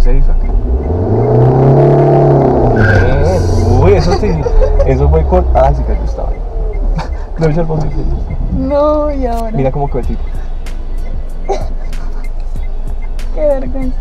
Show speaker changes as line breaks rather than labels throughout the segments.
hacer eso aquí. Uy, eso fue con... Ah, sí que yo estaba ahí. No, ya el fondo.
No, y ahora.
Mira cómo quedó el tipo.
Qué vergüenza.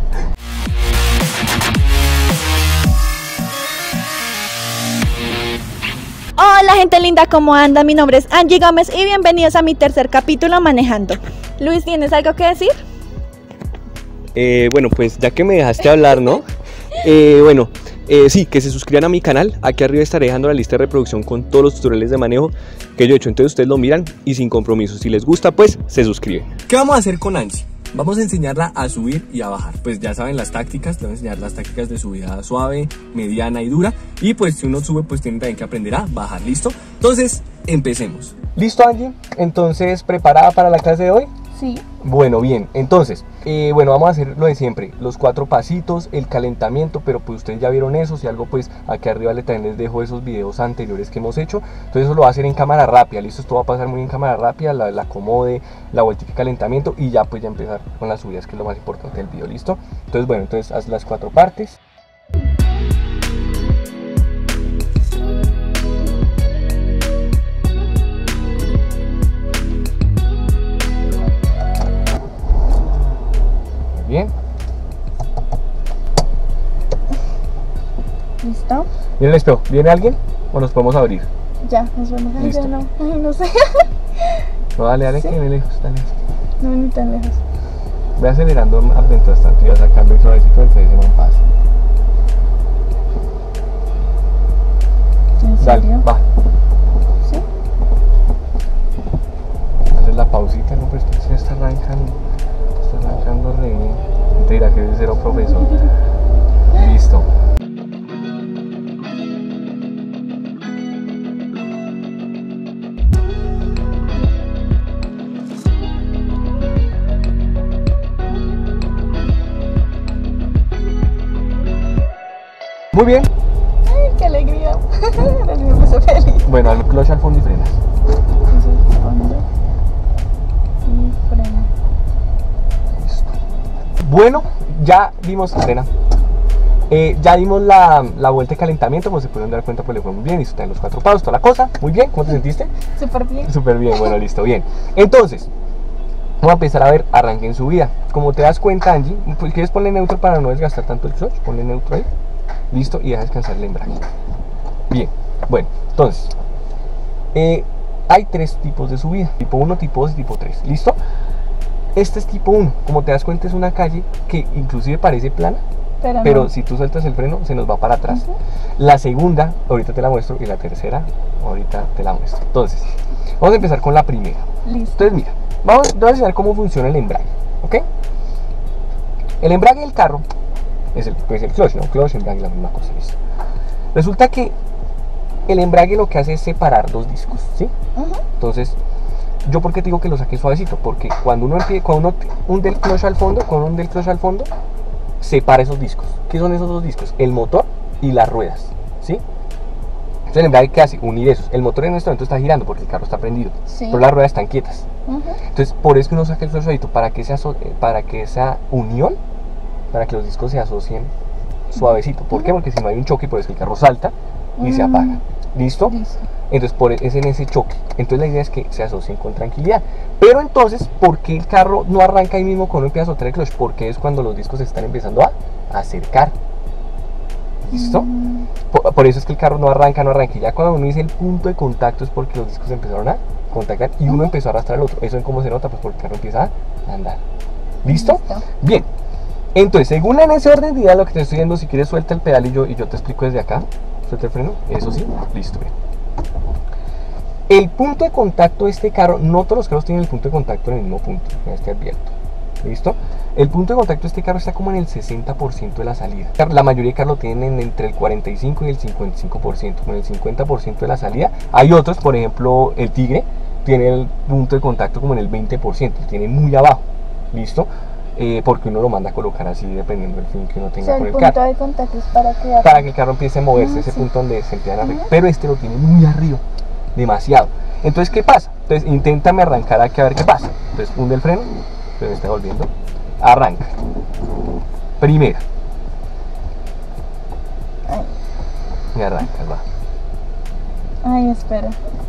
Hola gente linda, ¿cómo anda? Mi nombre es Angie Gómez y bienvenidos a mi tercer capítulo Manejando. Luis, ¿tienes algo que decir?
Bueno, pues ya que me dejaste hablar, ¿no? Sí, que se suscriban a mi canal. Aquí arriba estaré dejando la lista de reproducción con todos los tutoriales de manejo que yo he hecho. Entonces ustedes lo miran y sin compromiso. Si les gusta, pues se suscriben. ¿Qué vamos a hacer con Angie? Vamos a enseñarla a subir y a bajar. Pues ya saben las tácticas, te voy a enseñar las tácticas de subida suave, mediana y dura. Y pues si uno sube, pues tiene también que aprender a bajar, ¿listo? Entonces, empecemos. ¿Listo, Angie? Entonces, ¿preparada para la clase de hoy?
Sí.
Bueno, bien, entonces, vamos a hacer lo de siempre, los 4 pasitos, el calentamiento, pero pues ustedes ya vieron eso. Si algo, pues aquí arriba también les dejo esos videos anteriores que hemos hecho. Entonces eso lo va a hacer en cámara rápida, listo, esto va a pasar muy en cámara rápida, la acomode, la vuelta de calentamiento y ya pues ya empezar con las subidas, que es lo más importante del video, listo. Entonces bueno, entonces haz las 4 partes. Bien.
¿Listo?
Miren el espejo, ¿viene alguien o nos podemos abrir?
Ya, nos vamos a ir.
Listo.
No. Ay, no sé.
No, dale,
¿Sí?
Que viene lejos, dale.
No, ni tan lejos.
Ve acelerando mientras tanto y vas sacando el suavecito, entonces se me pasa.
¿En
Dale,
serio?
va.
¿Sí?
Haces la pausita, no, pues se está arrancando re bien. Mentira, que es cero profesor. Listo. Muy bien.
Ay, qué alegría. Ahora sí me puse feliz.
Bueno, al clutch al fondo y frenas.
Entonces, fondo y freno.
Bueno, ya dimos frena. Ya dimos la vuelta de calentamiento, como se pudieron dar cuenta, pues le fue muy bien. Hizo los 4 pasos, toda la cosa. Muy bien, ¿cómo te sentiste?
Súper bien.
Súper bien, bueno, listo, bien. Entonces, vamos a empezar a ver arranque en subida. Como te das cuenta, Angie, pues quieres ponerle neutro para no desgastar tanto el clutch. Ponle neutro ahí. Listo, y deja descansar el embrague. Bien, bueno, entonces hay 3 tipos de subida: tipo 1, tipo 2 y tipo 3. ¿Listo? Este es tipo 1. Como te das cuenta, es una calle que inclusive parece plana, pero no. Si tú sueltas el freno se nos va para atrás. La segunda, ahorita te la muestro, y la tercera, ahorita te la muestro. Entonces, vamos a empezar con la primera.
Listo.
Entonces mira, te voy a enseñar cómo funciona el embrague, ¿ok? El embrague del carro es el clutch, ¿no? Clutch, embrague, la misma cosa, ¿listo? Resulta que el embrague lo que hace es separar 2 discos, ¿sí? Entonces, ¿yo por qué te digo que lo saque suavecito? Porque cuando uno hunde el clutch al fondo, separa esos discos. ¿Qué son esos 2 discos? El motor y las ruedas, ¿sí? Entonces el embrague, ¿qué hace? Unir esos. El motor en este momento está girando porque el carro está prendido, sí, pero las ruedas están quietas. Entonces, por eso que uno saca el clutch suavecito, para que esa unión, para que los discos se asocien suavecito. ¿Por qué? Porque si no hay un choque, por eso el carro salta y se apaga. ¿Listo? Entonces es en ese choque. Entonces la idea es que se asocien con tranquilidad. Pero entonces, ¿por qué el carro no arranca ahí mismo cuando uno empieza a soltar el clutch? Porque es cuando los discos se están empezando a acercar. ¿Listo? Por eso es que el carro no arranca. Y ya cuando uno dice el punto de contacto es porque los discos empezaron a contactar y uno empezó a arrastrar al otro. ¿Eso en cómo se nota? Pues porque el carro empieza a andar. ¿Listo? Bien. Entonces, según en ese orden de idea, lo que te estoy diciendo, si quieres suelta el pedal y yo te explico desde acá. Suelta el freno, eso sí, listo, bien. El punto de contacto de este carro, no todos los carros tienen el punto de contacto en el mismo punto, te advierto. ¿Listo? El punto de contacto de este carro está como en el 60% de la salida. La mayoría de carros lo tienen entre el 45 y el 55%, con el 50% de la salida. Hay otros, por ejemplo, el Tigre, tiene el punto de contacto como en el 20%, tiene muy abajo. ¿Listo? Porque uno lo manda a colocar así dependiendo del fin que uno tenga con el carro.
El punto de contacto es para
que el carro empiece a moverse, ese punto donde se empiezan a arreglar. Pero este lo tiene muy arriba, demasiado. Entonces, ¿qué pasa? Entonces, inténtame arrancar aquí a ver qué pasa. Entonces, hunde el freno, entonces me está volviendo. Arranca. Primera. Y arrancas, va.
Ay, espera.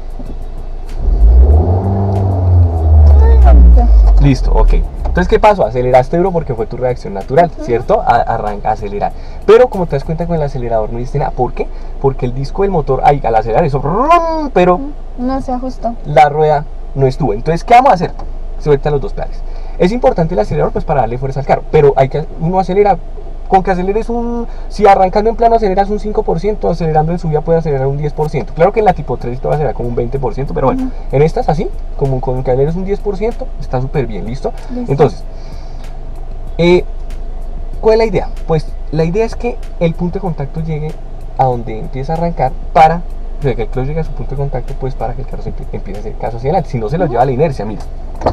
Ay, ahorita.
Listo, ok. Entonces, ¿qué pasó? Aceleraste duro porque fue tu reacción natural, ¿cierto? Arranca, acelerar. Pero como te das cuenta con el acelerador no hiciste nada. ¿Por qué? Porque el disco del motor, ahí, al acelerar eso, pero
No se ajustó.
la rueda no estuvo. Entonces, ¿qué vamos a hacer? Suelta los dos pedales. Es importante el acelerador pues para darle fuerza al carro, pero uno acelera, con que aceleres si arrancando en plano aceleras un 5%, acelerando en subida puede acelerar un 10%. Claro que en la tipo 3 te va a acelerar como un 20%, pero bueno, en estas así, como con que aceleres un 10%, está súper bien, ¿listo? Entonces, ¿cuál es la idea? Pues la idea es que el punto de contacto llegue a donde empieza a arrancar para que el clutch llegue a su punto de contacto, pues para que el carro empiece a hacer caso hacia adelante. Si no, se lo lleva a la inercia, mira,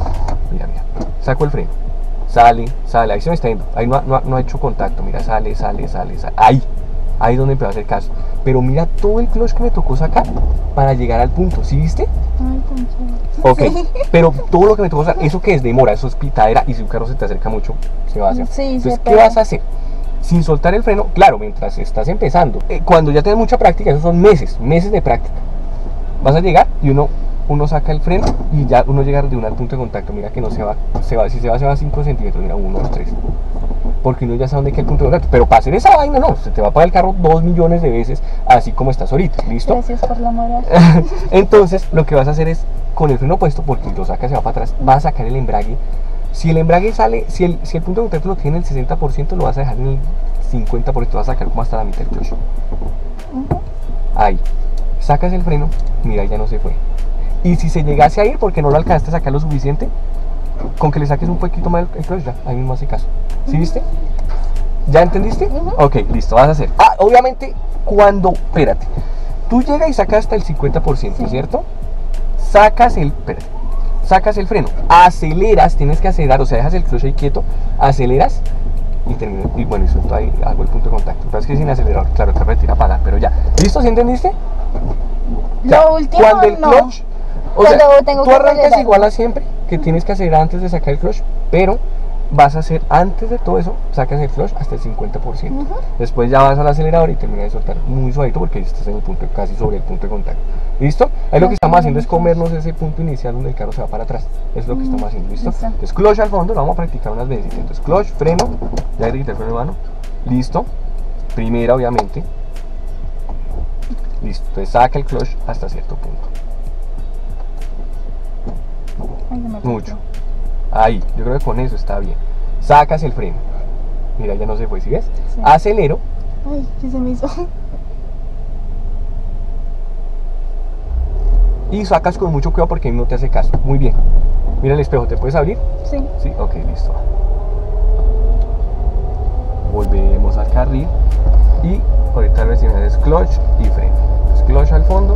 saco el freno, sale, ahí se me está yendo, ahí no ha hecho contacto, mira, sale, ahí es donde empezó a hacer caso. Pero mira todo el clutch que me tocó sacar para llegar al punto, ¿sí viste?
Ay,
ok, sí. Pero todo lo que me tocó sacar, eso que es demora, eso es pitadera, y si un carro se te acerca mucho, se va a hacer.
Sí,
entonces, ¿qué vas a hacer? Sin soltar el freno, claro, mientras estás empezando, cuando ya tienes mucha práctica, esos son meses de práctica, vas a llegar y uno saca el freno y ya uno llega de una al punto de contacto. Mira que no se va, si se va 5 centímetros, mira, 1, 2, 3, porque uno ya sabe dónde queda el punto de contacto. Pero para hacer esa vaina no, se te va a apagar el carro 2 millones de veces, así como estás ahorita, ¿listo?
Gracias por la moral.
Entonces lo que vas a hacer es, con el freno puesto, porque si lo sacas se va para atrás, vas a sacar el embrague. Si el embrague sale, si el punto de contacto lo tiene en el 60%, lo vas a dejar en el 50%, vas a sacar como hasta la mitad del clutch. Ahí, sacas el freno, mira, ya no se fue. Y si se llegase a ir porque no lo alcanzaste a sacar lo suficiente, con que le saques un poquito más el clutch, ya, ahí mismo hace caso. ¿Sí viste? ¿Ya entendiste? Ok, listo, vas a hacer. Obviamente, espérate, tú llegas y sacas hasta el 50%, ¿cierto? Sacas el freno, aceleras, tienes que acelerar, o sea, dejas el clutch ahí quieto, aceleras y terminas, y bueno, y suelto ahí, hago el punto de contacto. Pero es que sin acelerador, claro, te retira a pagar, pero ya. ¿Listo? ¿Sí entendiste?
Lo último,
cuando el clutch, o sea,
tengo
tú arrancas igual a siempre, que tienes que acelerar antes de sacar el clutch, pero vas a hacer, antes de todo eso, sacas el clutch hasta el 50%. Después ya vas al acelerador y terminas de soltar muy suavito porque ahí estás en el punto, casi sobre el punto de contacto. ¿Listo? Ahí lo que estamos haciendo es comernos ese punto inicial donde el carro se va para atrás. Es lo que estamos haciendo, ¿listo? Entonces clutch al fondo, lo vamos a practicar unas veces. Entonces clutch, freno, ya le quité el freno de mano. Listo. Primera, obviamente. Listo. Entonces saca el clutch hasta cierto punto. Mucho. Ahí, yo creo que con eso está bien. Sacas el freno. Mira, ya no se fue, ¿sí ves? Sí. Acelero.
Ay, ¿qué se me hizo?
Y sacas con mucho cuidado porque no te hace caso. Muy bien. Mira el espejo, ¿te puedes abrir?
Sí.
Sí, ok, listo. Volvemos al carril. Y ahorita recién es clutch y freno. Entonces, clutch al fondo.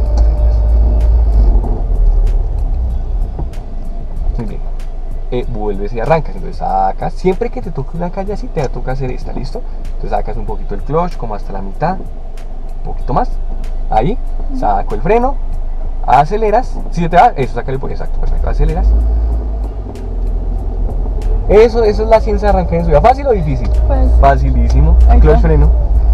Muy bien. Vuelves y arrancas, entonces sacas, siempre que te toque una calle así, te toca hacer esta, ¿listo? Entonces sacas un poquito el clutch, como hasta la mitad, un poquito más, ahí, saco el freno, aceleras, si se te va, eso, sácale por exacto, perfecto, aceleras. Eso es la ciencia de arrancar en subida, ¿fácil o difícil?
Pues,
facilísimo, clutch, freno.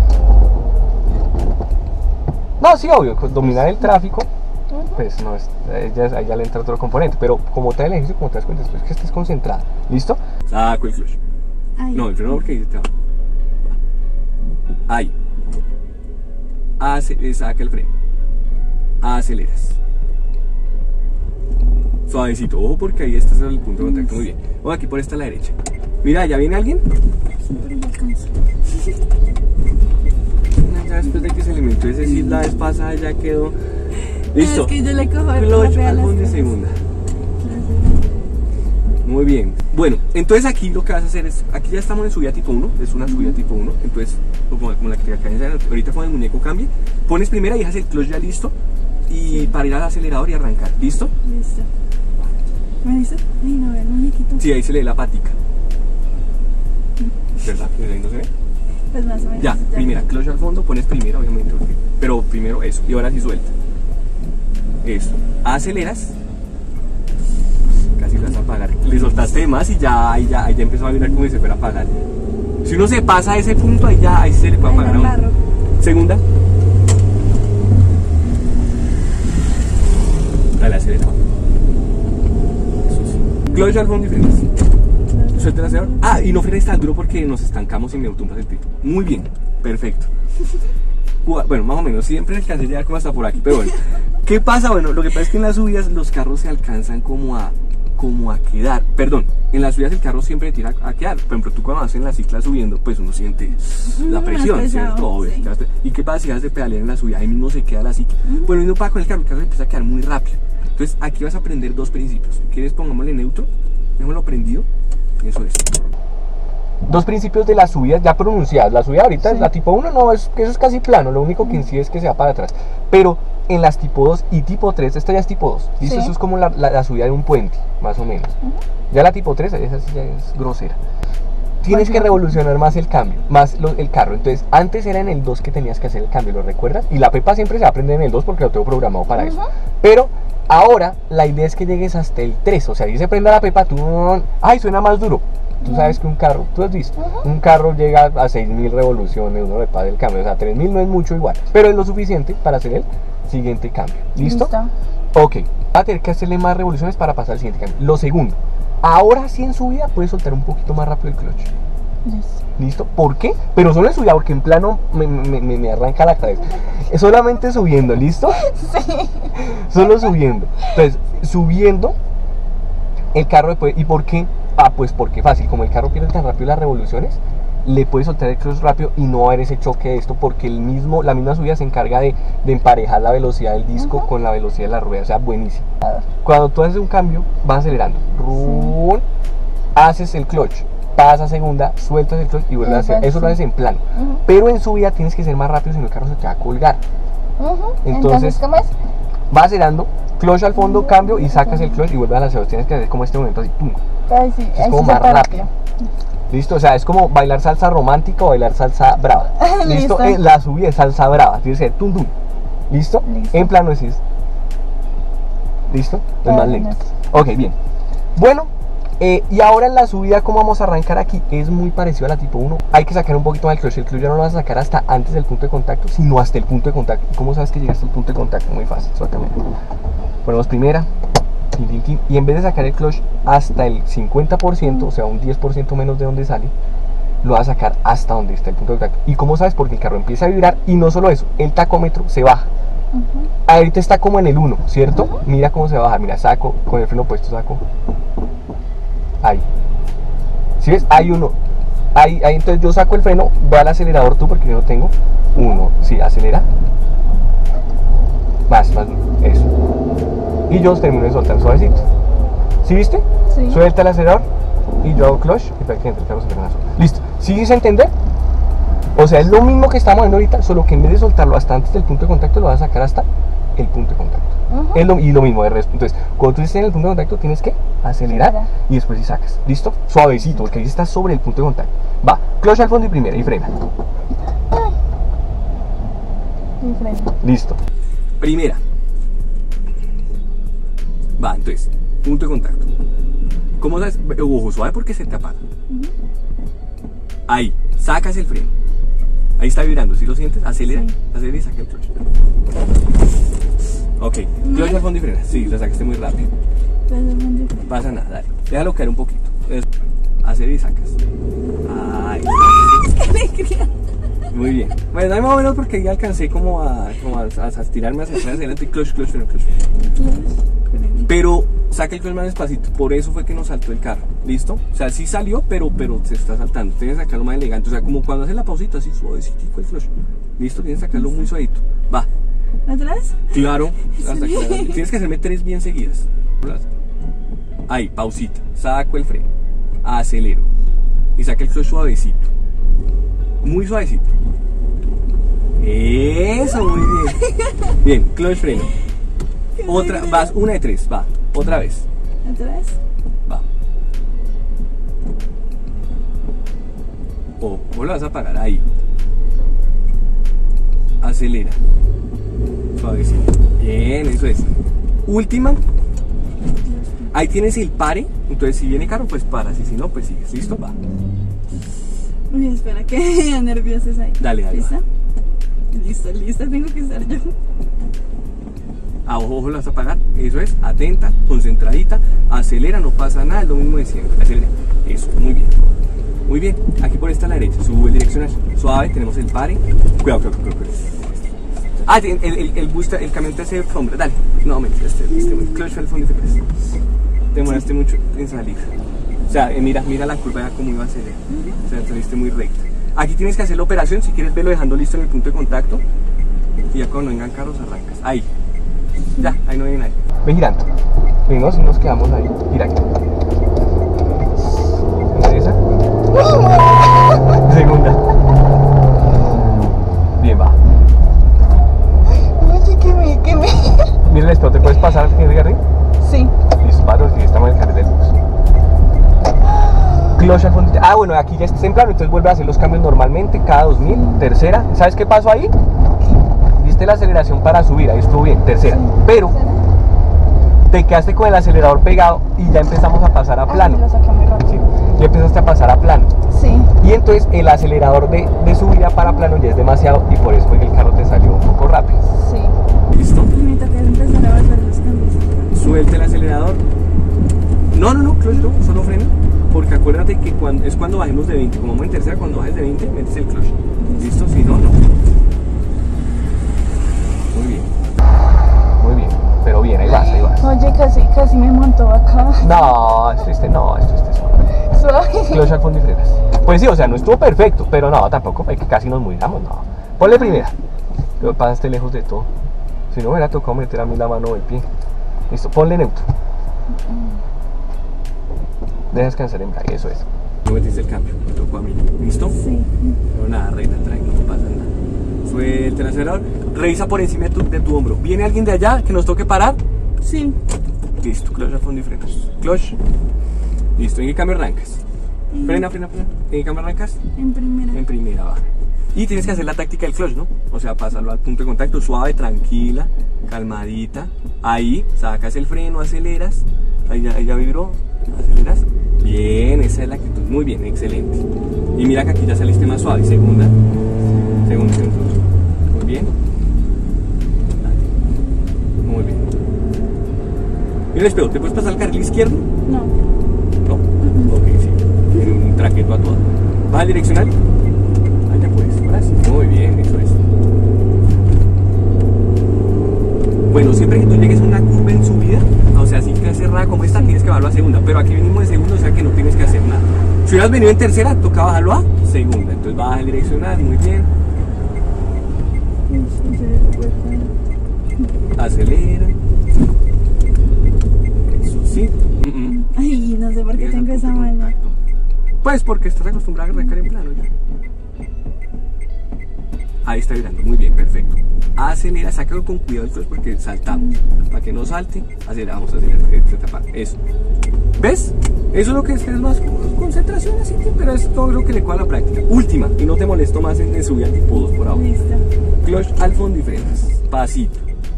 No, sí, obvio, dominar el tráfico. Pues no es, ya le entra otro componente, pero como te da el ejercicio, como te das cuenta, es que estés concentrada. ¿Listo? Saco el clutch. Ay, no, el freno porque dice ahí. Saca el freno. Aceleras. Suavecito, ojo porque ahí estás en el punto de contacto. Muy bien. Vamos aquí por esta a la derecha. Mira, ¿ya viene alguien? Ya después de que se alimentó ese sí, la vez pasada ya quedó. Listo.
Es que yo le cojo
clutch al fondo y segunda. Muy bien. Bueno, entonces aquí lo que vas a hacer es, aquí ya estamos en subida tipo 1, es una subida tipo 1, entonces como la que acá ahorita con el muñeco cambie, pones primera y dejas el clutch ya listo y para ir al acelerador y arrancar. ¿Listo?
Listo. ¿Me dice? Ay, no, el muñequito.
Sí, ahí se lee la patica. ¿Verdad? ¿Ahí no se ve?
Pues más o menos.
Ya, primera, clutch al fondo, pones primera obviamente, pero primero eso, y ahora sí suelta. Eso, aceleras, casi lo vas a apagar, le soltaste de más y ya empezó a mirar como si se fuera a apagar. Si uno se pasa a ese punto, ahí se le puede apagar a uno. Segunda, Dale, acelera. Eso sí. Clutch al fondo y frenas. Suelta el acelerador. Ah, y no frenes tan duro porque nos estancamos y me tumbas el pito. Muy bien, perfecto. Bueno, más o menos, siempre alcancé a llegar como hasta por aquí, pero bueno. ¿Qué pasa? Bueno, lo que pasa es que en las subidas los carros se alcanzan como a quedar. Perdón, en las subidas el carro siempre tira a quedar. Por ejemplo, tú cuando vas en la cicla subiendo, pues uno siente la presión, ¿cierto? Sí. ¿Y qué pasa si vas de pedalear en la subida? Ahí mismo se queda la cicla. Bueno, y no pasa con el carro empieza a quedar muy rápido. Entonces, aquí vas a aprender dos principios. ¿Quieres pongámosle neutro? Déjamelo prendido. Eso es. Dos principios de las subidas ya pronunciadas. La subida ahorita, la tipo 1 no, eso es casi plano. Lo único que incide es que se va para atrás. Pero en las tipo 2 y tipo 3, esta ya es tipo 2. ¿Listo? Eso es como la subida de un puente, más o menos. Ya la tipo 3, esa sí ya es grosera. Tienes que revolucionar más el cambio, más el carro. Entonces, antes era en el 2 que tenías que hacer el cambio, ¿lo recuerdas? Y la pepa siempre se va a aprender en el 2 porque lo tengo programado para eso. Pero ahora la idea es que llegues hasta el 3. O sea, si se prenda la pepa, tú... ¡Ay, suena más duro! Tú sabes que un carro, tú has visto, un carro llega a 6.000 revoluciones, uno le pasa el cambio, o sea, 3.000 no es mucho igual, pero es lo suficiente para hacer el siguiente cambio. ¿Listo? Ok, va a tener que hacerle más revoluciones para pasar al siguiente cambio. Lo segundo, ahora sí en subida puedes soltar un poquito más rápido el clutch. ¿Listo? ¿Por qué? Pero solo en subida, porque en plano me arranca la cabeza. Es solamente subiendo, ¿listo? Sí. Solo subiendo. Entonces, subiendo, el carro después, ¿y por qué? Ah, pues porque fácil, como el carro pierde tan rápido las revoluciones, le puedes soltar el clutch rápido y no va a haber ese choque de esto, porque la misma subida se encarga de emparejar la velocidad del disco con la velocidad de la rueda, o sea, buenísimo. Cuando tú haces un cambio, vas acelerando, haces el clutch, pasas a segunda, sueltas el clutch y vuelves a hacer, eso lo haces en plano. Pero en subida tienes que ser más rápido, si no el carro se te va a colgar. Entonces, ¿cómo es? Vas acelerando, clutch al fondo, cambio y sacas el clutch y vuelves a acelerar. Tienes que hacer como este movimiento así, ¡pum!
Ay, sí,
es como más rápido. Listo, o sea, es como bailar salsa romántica o bailar salsa brava. Listo, la subida es salsa brava, tiene que ser tum tum. ¿Listo? En plano decís. ¿Listo? Es más lento. Ok, bien. Bueno, y ahora en la subida, ¿cómo vamos a arrancar aquí? Es muy parecido a la tipo 1. Hay que sacar un poquito más el clutch. El clutch ya no lo vas a sacar hasta antes del punto de contacto, sino hasta el punto de contacto. ¿Cómo sabes que llegaste al punto de contacto? Muy fácil, suéltame. Ponemos primera. Y en vez de sacar el clutch hasta el 50%, o sea, un 10% menos de donde sale, lo vas a sacar hasta donde está el punto de contacto. ¿Y cómo sabes? Porque el carro empieza a vibrar y no solo eso, el tacómetro se baja. Ahorita está como en el 1, ¿cierto? Mira cómo se baja, mira, saco, con el freno puesto saco. Ahí. ¿Sí ves? Hay 1. Ahí, entonces yo saco el freno, ve al acelerador tú porque yo no tengo. 1, sí, acelera. Más, eso. Y yo termino de soltar suavecito. ¿Sí viste? Sí. Suelta el acelerador y yo hago clutch y prácticamente el carro se frena solo. Listo. ¿Sí dice entender? O sea, es lo mismo que estamos viendo ahorita, solo que en vez de soltarlo hasta antes del punto de contacto, lo vas a sacar hasta el punto de contacto. Y lo mismo de resto. Entonces, cuando tú estés en el punto de contacto, tienes que acelerar y después sí sacas. ¿Listo? Suavecito, porque ahí estás sobre el punto de contacto. Va, clutch al fondo y primera y frena. Y frena. Listo. Primera. Va, entonces, punto de contacto. ¿Cómo sabes? Ojo, suave porque se te apaga. Ahí, sacas el freno. Ahí está vibrando, ¿sí lo sientes? Acelera, acelera y saca el clutch. Ok, clutch al fondo y frena. Sí, lo sacaste muy rápido. No pasa nada, dale. Déjalo caer un poquito. Acelera y sacas. Ay, ¡qué alegría! Muy bien. Bueno, hay más o menos porque ya alcancé como a tirarme hacia adelante. Clutch, clutch, freno, clutch. Pero saca el clutch más despacito, por eso fue que nos saltó el carro, ¿listo? O sea, sí salió, pero se está saltando. Tienes que sacarlo más elegante, o sea, como cuando haces la pausita, así suavecito el clutch. ¿Listo? Tienes que sacarlo muy suavito. Va.
¿Atrás?
Claro, hasta que tienes que hacerme 3 bien seguidas. Ahí, pausita, saco el freno, acelero y saca el clutch suavecito. Muy suavecito. Eso, muy bien. Bien, clutch, freno. Otra, vas, 1 de 3, va, otra vez.
¿Otra vez?
Va. O lo vas a apagar, ahí. Acelera. Suavecito. Bien, eso es. Última. Ahí tienes el pare. Entonces, si viene carro, pues paras. Y si no, pues sigues. ¿Listo? Va.
Uy, espera, que nerviosa es ahí.
Dale, dale.
¿Lista? Lista, tengo que estar yo.
A ojo lo vas a apagar, eso es, atenta, concentradita, acelera, no pasa nada, es lo mismo de siempre, acelera, eso, muy bien. Muy bien, aquí por esta a la derecha, sube el direccional, suave, tenemos el pare, cuidado. Ah, el booster, el camión te hace sombra, dale, no, mentira, clutch al fondo y te presta. Te demoraste mucho en salir. O sea, mira la curva ya como iba a acelerar, o sea, saliste muy recta. Aquí tienes que hacer la operación, si quieres verlo dejando listo en el punto de contacto. Y ya cuando vengan carros arrancas, ahí, ya, ahí no viene nadie. Ve girando, venimos y nos quedamos ahí, gira aquí. ¿Esa? Segunda. Bien, va.
Oye, que me.
Mira el espejo, ¿te puedes pasar al final de
Sí.
Listo, pato, si estamos en el carril del bus. Clutch al fondo. Ah, bueno, aquí ya está temprano, entonces vuelve a hacer los cambios normalmente, cada 2000, tercera. ¿Sabes qué pasó ahí? Diste la aceleración para subir, ahí estuvo bien, tercera. Sí. Pero te quedaste con el acelerador pegado y ya empezamos a pasar a plano.
Lo saqué muy rápido.
Sí, ya empezaste a pasar a plano.
Sí.
Y entonces el acelerador de subida para plano ya es demasiado y por eso fue que el carro te salió un poco rápido.
Sí.
¿Listo?
Y me toca empezar a volver los cambios.
Suelte el acelerador. No, clutch no, solo frena. Porque acuérdate que es cuando bajemos de 20. Como vamos en tercera, cuando bajes de 20, metes el clutch. ¿Listo? Si no, no. Muy bien. Muy bien. Pero bien, ahí vas.
Oye, casi me montó acá.
No, esto suave.
Suave.
Clutch al fondo y frenas. Pues sí, o sea, no estuvo perfecto, pero no, tampoco fue que casi nos muramos, no. Ponle primera. Pero pasaste lejos de todo. Si no, me hubiera tocado meter a mí la mano del pie. Listo, ponle neutro. Deja descansar en brague, eso es. No metiste el cambio, me tocó a mí. ¿Listo?
Sí.
Pero nada, reina, tranquilo, no pasa nada. Suelta el acelerador. Revisa por encima de tu hombro. ¿Viene alguien de allá que nos toque parar?
Sí.
Listo, clutch al fondo y frenas. Clutch. Listo, ¿en qué cambio arrancas? Frena. ¿En qué cambio arrancas?
En primera.
En primera, va. Y tienes que hacer la táctica del clutch, ¿no? O sea, pasarlo al punto de contacto, suave, tranquila, calmadita. Ahí, sacas el freno, aceleras. Ahí ya vibró, aceleras. Bien, esa es la actitud. Muy bien, excelente. Y mira que aquí ya saliste más suave. Segunda. Muy bien. Muy bien. Mira el espejo, ¿te puedes pasar al carril izquierdo?
No.
No. Ok, sí. Tiene un traqueto a todo. ¿Vas al direccional? Ya puedes. Ahora sí. Muy bien, eso es. Bueno, siempre que tú llegues a una curva en subida, o sea, así que cerrada como esta, tienes que bajarlo a segunda. Pero aquí venimos de segunda, o sea que no tienes que hacer nada. Si hubieras venido en tercera, toca bajarlo a segunda. Entonces bajas el direccional, muy bien. Acelera. Eso sí.
Ay, no sé por qué tengo esa mano.
Pues porque estás acostumbrado a arrancar en plano ya. Ahí está vibrando, muy bien, perfecto. Acelera, sácalo con cuidado el clutch porque saltamos. Para que no salte, aceleramos, eso. ¿Ves? Eso es lo que es más concentración así, pero es todo lo que le cuadra a la práctica. Última, y no te molesto más en subir al tipo 2 por ahora.
Listo.
Clutch al fondo y frenas. Pasito.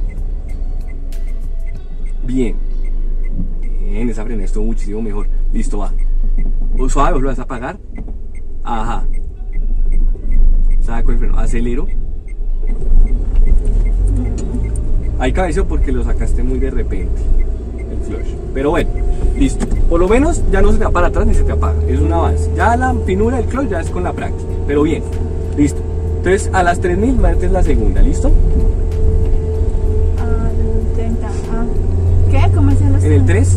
Bien. Bien, esa frena estuvo muchísimo mejor. Listo, va. Suave, lo vas a apagar. Ajá. Saco el freno, acelero. Hay cabeceo porque lo sacaste muy de repente el clutch. Pero bueno, listo. Por lo menos ya no se te va para atrás ni se te apaga. Es un avance. Ya la finura del clutch ya es con la práctica. Pero bien, listo. Entonces a las 3000 metes la segunda, ¿listo?
Al 30. ¿Qué? ¿Cómo hacen los
En el 3.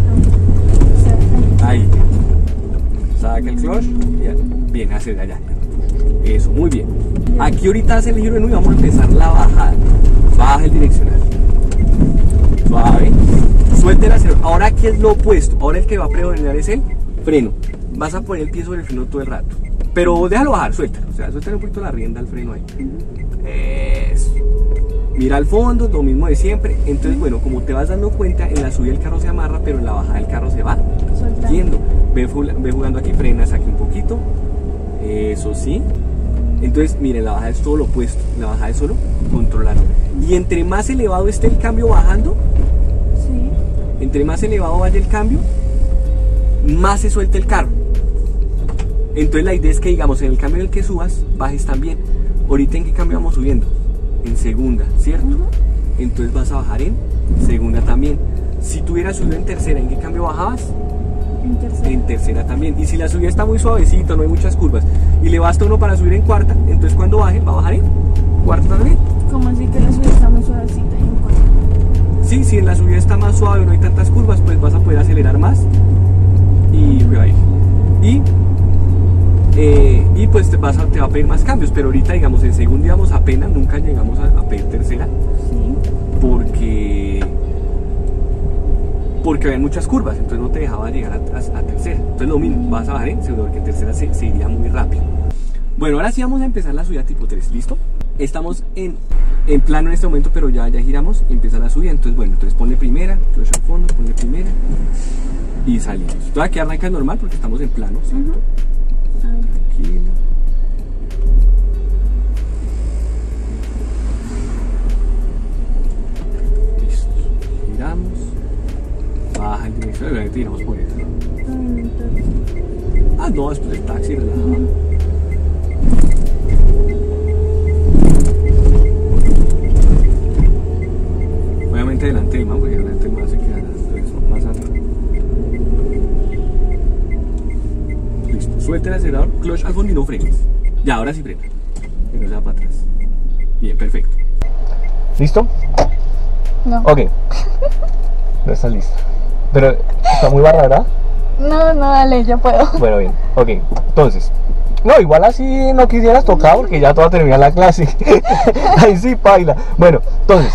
Ahí. Saca el clutch. Ya. Bien, acelera ya. Eso, muy bien. Aquí ahorita hace el giro de nuevo y vamos a empezar la bajada. Baja el direccional. Suave. Suelta el acelerador. Ahora, ¿qué es lo opuesto? Ahora el que va a predominar es el freno. Vas a poner el pie sobre el freno todo el rato. Pero déjalo bajar, suéltalo. O sea, suéltale un poquito la rienda al freno ahí. Eso. Mira al fondo, lo mismo de siempre. Entonces, bueno, como te vas dando cuenta, en la subida el carro se amarra, pero en la bajada el carro se va yendo. Ve jugando aquí, frenas aquí un poquito. Eso sí. Entonces, miren, la bajada es todo lo opuesto. La bajada es solo controlar. Y entre más elevado esté el cambio bajando, entre más elevado vaya el cambio, más se suelta el carro. Entonces la idea es que, digamos, en el cambio en el que subas, bajes también. Ahorita, ¿en qué cambio vamos subiendo? En segunda, ¿cierto? entonces vas a bajar en segunda también. Si tú hubieras subido en tercera, ¿en qué cambio bajabas?
En tercera.
En tercera también. Y si la subida está muy suavecita, no hay muchas curvas, y le basta uno para subir en cuarta, entonces cuando baje, va a bajar en cuarta también.
¿Cómo así que la subida está muy suavecita y en cuarta?
Sí, si en la subida está más suave, no hay tantas curvas, pues vas a poder acelerar más y pues te va a pedir más cambios. Pero ahorita, digamos, en segunda íbamos apenas, nunca llegamos a pedir tercera.
Sí.
Porque había muchas curvas, entonces no te dejaba llegar a tercera. Entonces lo mismo, vas a bajar en segunda, porque en tercera se iría muy rápido. Bueno, ahora sí vamos a empezar la subida tipo 3, ¿listo? Estamos en plano en este momento, pero ya giramos y empieza la subida. Entonces, bueno, ponle primera, clutch al fondo, ponle primera y salimos. Toda que arranca normal porque estamos en plano, ¿cierto? Tranquilo. Listo. Giramos. Baja en dirección, obviamente giramos por eso. Ah, no, después del taxi, relajado. Obviamente delante del man, porque delante del man se queda más arriba. Listo, suelta el acelerador, clutch al fondo y no frenes. Ya, ahora sí frena, que no se va para atrás. Bien, perfecto. ¿Listo?
No.
Ok. No estás listo. Pero está muy barra, ¿verdad?
No, dale, yo puedo.
Bueno, bien, ok. Entonces, no, igual así no quisieras tocar porque ya toda termina la clase. Ahí sí, paila. Bueno, entonces,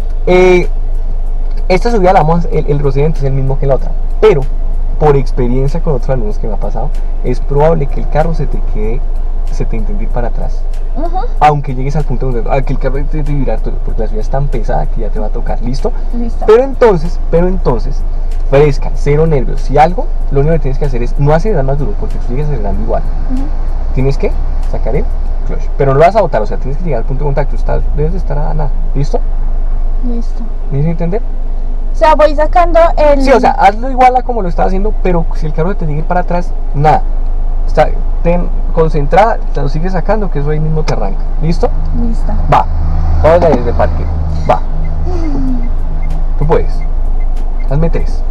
esta subida la vamos, el procedimiento es el mismo que la otra, pero por experiencia con otros alumnos que me ha pasado, es probable que el carro se te intente ir para atrás. Aunque llegues al punto donde que el carro te vibrar, porque la subida es tan pesada que ya te va a tocar. ¿Listo?
Listo.
Pero entonces, fresca, cero nervios. Si algo, lo único que tienes que hacer es no acelerar más duro, porque tú sigues acelerando igual. Tienes que sacar el clutch, pero no lo vas a botar, o sea, tienes que llegar al punto de contacto. Debes de estar a nada. ¿Listo?
Listo.
¿Me hice entender?
O sea, voy sacando el...
Sí, o sea, hazlo igual a como lo estás haciendo, pero si el carro te tiene que ir para atrás, nada. Concentrada, lo sigues sacando, que eso ahí mismo te arranca. ¿Listo?
Listo.
Va. Vamos desde parque. Va. Tú puedes. Hazme 3.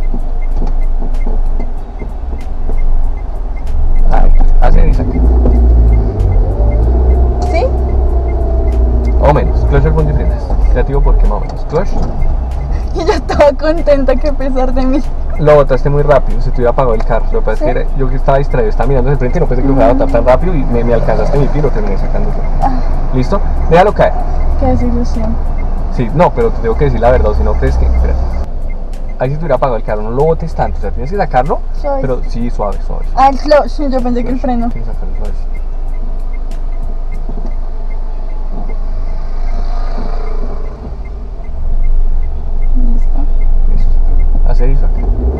Ahí, hacer y saca.
¿Sí?
O menos. Clutch al fondo y frenas. Creativo porque más o menos. Clutch.
Y yo estaba contenta que a pesar de mí.
Lo botaste muy rápido, se te hubiera apagado el carro. Lo que pasa es que yo que estaba distraído, estaba mirando hacia el frente y no pensé que lo fuera a botar tan rápido y me alcanzaste mi piro, terminé sacando yo. ¿Listo? Déjalo caer.
Qué desilusión.
Sí, no, pero te tengo que decir la verdad, si no crees que... Espérate. Ahí se te hubiera apagado el carro, no lo botes tanto, o sea, tienes que sacarlo,
Suave.
pero sí, suave.
Ah, el clutch, yo pensé que el freno.
Tienes que sacarlo suave.
Listo.
Hacer y sacar.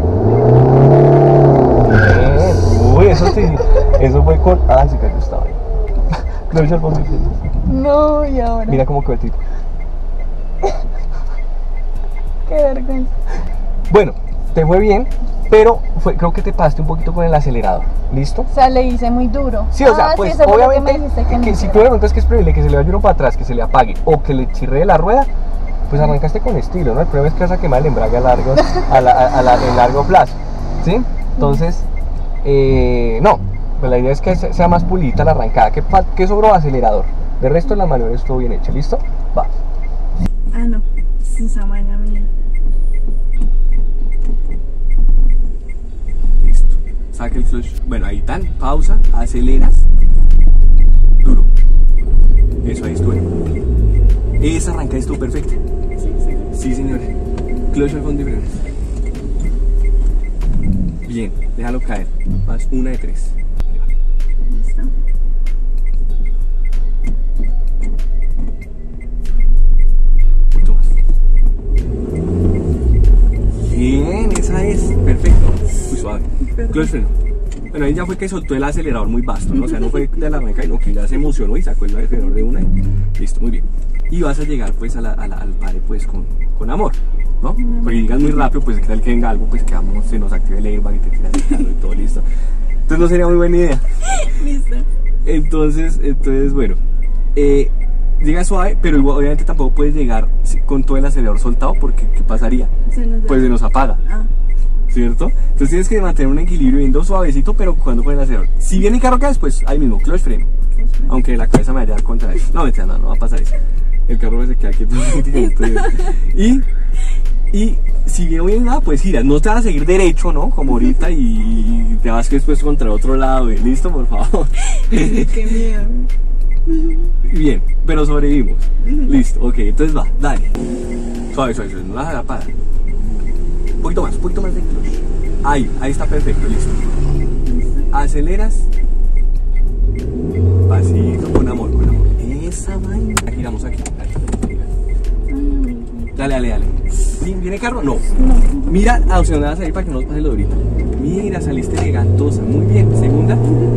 Bien. Uy, eso fue con... Ah, sí que yo estaba ahí. Clutch al fondo y frenos.
No, y ahora.
Mira cómo quedó el tipo.
Qué vergüenza.
Bueno, te fue bien, pero creo que te pasaste un poquito con el acelerador. ¿Listo?
O sea, le hice muy duro.
Sí, o sea, pues
sí, eso fue lo que
obviamente
me dijiste que no
si
hiciera.
tú me preguntas que es preferible que se le vaya uno para atrás, que se le apague o que le chirree la rueda, pues arrancaste con estilo, ¿no? El problema es que vas a quemar el embrague a largo plazo, ¿sí? Entonces, no, pues la idea es que sea más pulita la arrancada. ¿Qué sobró? Acelerador. De resto la maniobra estuvo bien hecha. ¿Listo? Va.
Ah, no, es esa maña mía.
Listo. Saca el clutch. Bueno, ahí tan, pausa, aceleras. Duro. Eso, ahí estuvo. Esa arrancada estuvo perfecta. Sí, señor. Clutch al fondo y frenos. Bien, déjalo caer. Vas 1 de 3.
Listo.
Mucho más. Bien, esa es. Perfecto. Muy suave. Clutch freno. Bueno, ahí ya fue que soltó el acelerador muy vasto, ¿no? O sea, no fue de la arranca, sino que ya se emocionó y sacó el acelerador de una. Listo, muy bien. Y vas a llegar pues al pare pues con amor, ¿no? Porque llegas muy rápido, pues que tal que venga algo, pues que vamos, se nos active el airbag y te tiras el carro y todo listo. Entonces no sería muy buena idea.
Listo.
Entonces bueno, llega suave, pero igual, obviamente tampoco puedes llegar con todo el acelerador soltado porque ¿qué pasaría? Pues se nos apaga. ¿Cierto? Entonces tienes que mantener un equilibrio yendo suavecito, pero cuando con el acelerador. Si viene el carro acá, después ahí mismo, clutch freno. Aunque la cabeza me vaya a dar contra eso. No, mentira, no va a pasar eso. El carro se queda quieto. Y si no viene nada, pues giras. No te vas a seguir derecho, ¿no? Como ahorita y te vas después contra otro lado. ¿Listo? Por favor.
Qué miedo.
Bien, pero sobrevivimos. Listo, ok, entonces va, dale. Suave, no vas a la para. Un poquito más de clutch. Ahí está perfecto, listo. Aceleras. Pasito, con amor. Esa vaina. Giramos aquí. Dale. ¿Viene el carro? No. Mira a opción de salir para que no nos pase lo de ahorita. Mira, saliste elegantosa. Muy bien. Segunda.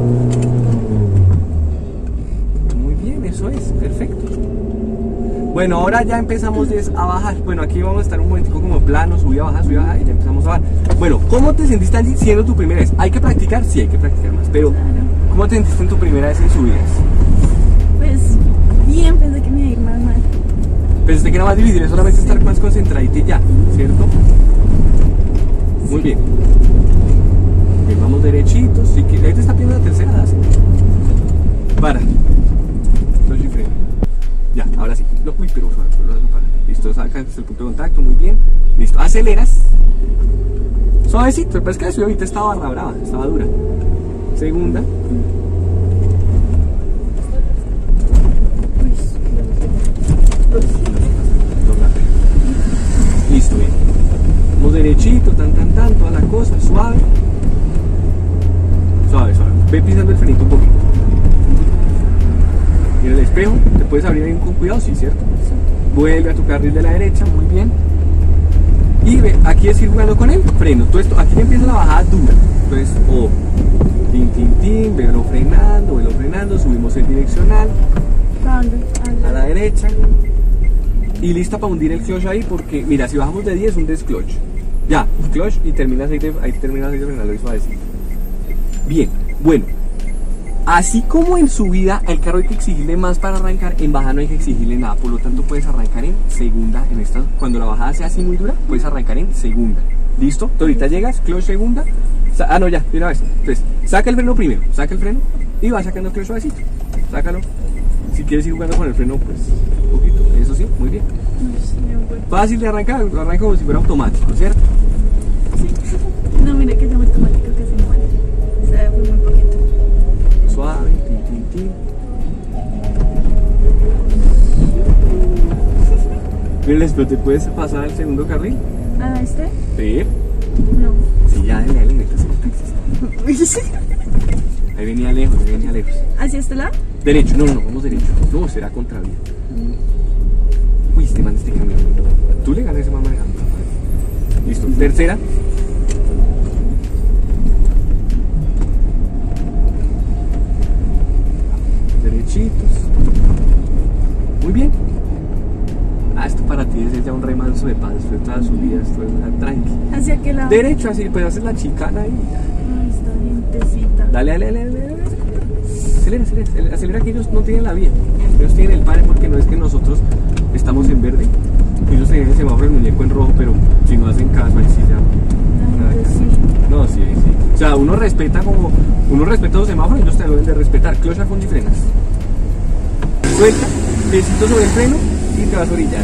Muy bien, eso es. Perfecto. Bueno, ahora ya empezamos a bajar. Bueno, aquí vamos a estar un momentico como plano, subida, baja y ya empezamos a bajar. Bueno, ¿cómo te sentiste allí siendo tu primera vez? ¿Hay que practicar? Sí, hay que practicar más. Pero, ¿cómo te sentiste en tu primera vez en subidas?
Pues, bien, pensé que me iba a ir más mal.
Pensaste que era más difícil, es solamente estar más concentradito y ya, ¿cierto? Muy bien. Bien, vamos derechitos. Si ahí te está pidiendo la tercera, dase. Para. Clutch y freno. Ya, ahora sí. No, uy, pero suave, para. Listo, sacas el punto de contacto, muy bien. Listo, aceleras. Suavecito, pero es que la ahorita estaba brava, estaba dura. Segunda. Listo, bien. Vamos derechito, tan, toda la cosa, suave. Suave. Ve pisando el frenito un poquito. Mira el espejo, te puedes abrir ahí con cuidado, sí, ¿cierto? Vuelve a tu carril de la derecha, muy bien. Y ve, aquí es ir jugando con el freno. Todo esto, aquí empieza la bajada dura. Entonces, velo frenando, subimos el direccional. A la derecha. Y lista para hundir el clutch ahí, porque mira, si bajamos de 10 un desclutch. Ya, clutch y terminas ahí de frenarlo y suavecito. Bien, bueno. Así como en subida el carro hay que exigirle más para arrancar, en bajada no hay que exigirle nada, por lo tanto puedes arrancar en segunda. Cuando la bajada sea así muy dura, puedes arrancar en segunda. ¿Listo? Entonces ahorita llegas, clutch segunda. No, ya, de una vez. Entonces, saca el freno primero, y va sacando el clutch suavecito. Sácalo. Si quieres ir jugando con el freno, pues un poquito, eso sí, muy bien. Fácil de arrancar, lo arranca como si fuera automático, ¿cierto?
Sí. No, mira que es automático que se mueve. O sea, fue muy poquito.
Suave, tin. Mira, pero ¿te puedes pasar al segundo carril?
¿A este?
Sí.
No.
Sí, ya, dale, metas el taxi. Ahí venía lejos.
¿Hacia este lado?
Derecho, no, vamos derecho. No, será contravía. Uy, este man este camino. Tú le ganas a ese man manejando. Listo, tercera. Derechitos. Muy bien. Esto para ti es ya un remanso de paz. Esto es toda subida, esto es una tranqui.
¿Hacia qué lado?
Derecho, así, pues haces la chicana ahí.
Ay, está dientecita.
Dale. Acelera que ellos no tienen la vía. Ellos tienen el pare porque no es que nosotros estamos en verde. Ellos tienen el semáforo el muñeco en rojo, pero si no hacen caso ahí sí ya. No, sí. O sea, uno respeta los semáforos y ellos te deben de respetar. Clutch a fondo y frenas. Suelta, besito sobre el freno y te vas a orillar.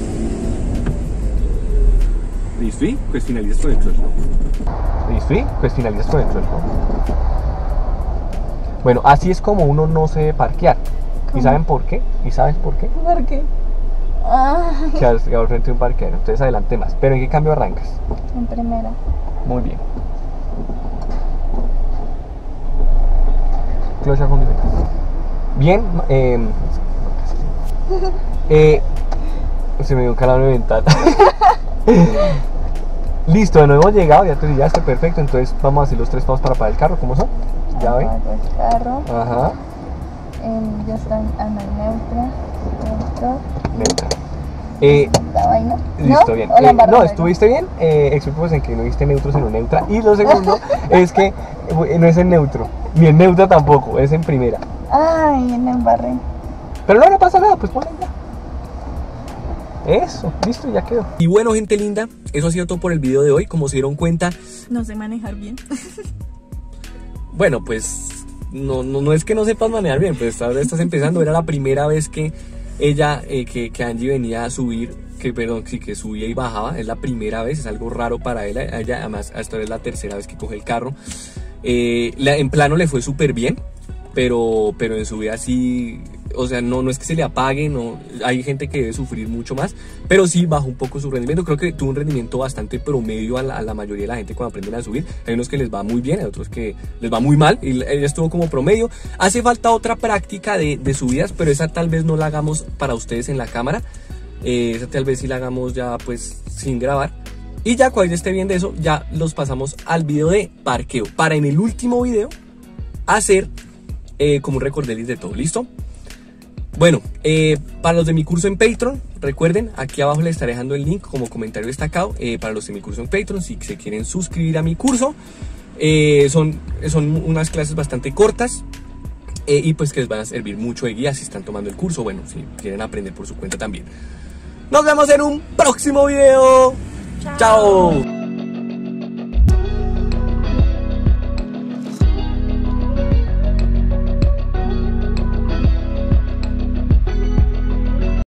¿Listo? Y pues finalizas con el clutch, ¿no? ¿Listo? Y pues finalizas con el clutch, ¿no? Bueno, así es como uno no se debe parquear. ¿Y saben por qué?
¿Por qué?
Que al frente de un parqueadero, entonces adelante más. ¿Pero en qué cambio arrancas?
En primera.
Muy bien. Clutch a fondo y frenas. Bien, se me dio un calambre mental. Listo, no hemos llegado, ya te brillaste, perfecto. Entonces vamos a hacer los 3 pasos para apagar el carro, ¿cómo son? Ya ven.
El carro.
Ajá.
Ya están neutra.
La vaina. Listo, bien. No, ¿estuviste bien? Explico en que no viste neutro sino neutra. Y lo segundo es que no es en neutro, ni en neutra tampoco, es en primera.
Ay, en la embarré.
Pero no pasa nada, pues ponla ya. Eso, listo, ya quedó. Y bueno, gente linda, eso ha sido todo por el video de hoy. Como se dieron cuenta,
no sé manejar bien.
Bueno, pues no es que no sepas manejar bien, pues ahora estás empezando. Era la primera vez que ella, que Angie venía a subir, que subía y bajaba. Es la primera vez, es algo raro para ella. Además, esta es la tercera vez que coge el carro. En plano le fue súper bien, pero en subida sí, o sea, no es que se le apague, no, hay gente que debe sufrir mucho más, pero sí bajó un poco su rendimiento. Creo que tuvo un rendimiento bastante promedio a la mayoría de la gente cuando aprenden a subir. Hay unos que les va muy bien, hay otros que les va muy mal, y ella estuvo como promedio. Hace falta otra práctica de subidas, pero esa tal vez no la hagamos para ustedes en la cámara. Esa tal vez sí la hagamos ya pues sin grabar. Y ya cuando esté bien de eso, ya los pasamos al video de parqueo, para en el último video hacer como un recorderis de todo. ¿Listo? Bueno, para los de mi curso en Patreon, recuerden, aquí abajo les estaré dejando el link como comentario destacado. Para los de mi curso en Patreon, si se quieren suscribir a mi curso, son unas clases bastante cortas, y pues que les van a servir mucho de guía si están tomando el curso. Bueno, si quieren aprender por su cuenta también. Nos vemos en un próximo video. Chao.